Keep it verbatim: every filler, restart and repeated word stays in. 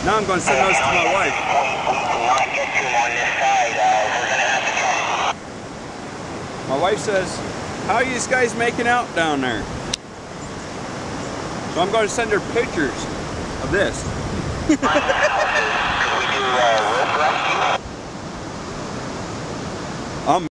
Now I'm going to send those to my wife. My wife says, how are you guys making out down there? So I'm going to send her pictures of this. I'm